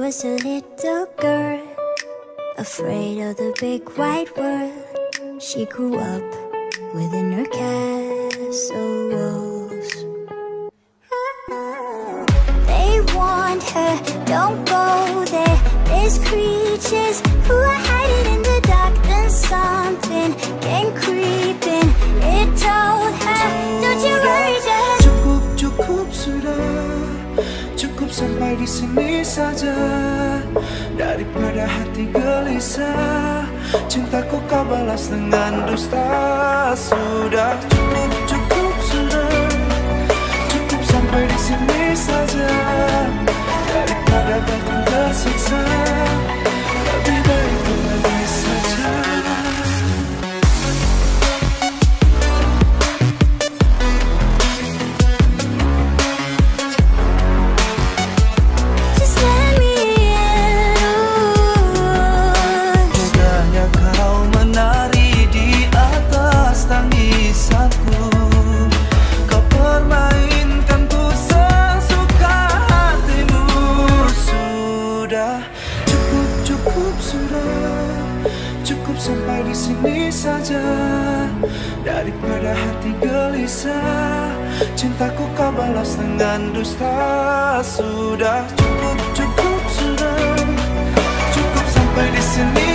was a little girl, afraid of the big white world. She grew up within her castle walls. They warned her, don't go there. There's creatures who are hiding in the dark. Then something came creeping. It told her, don't you worry, just cukup sudah. Cukup sampai di sini saja. Daripada hati gelisah, cintaku kau balas dengan dusta. Sudah cukup sudah. Cukup sampai di sini saja. Daripada batin tersiksa, lebih baik pergi saja. Cukup sampai di sini saja. Daripada hati gelisah, cintaku kau balas dengan dusta. Sudah cukup sudah. Cukup sampai di sini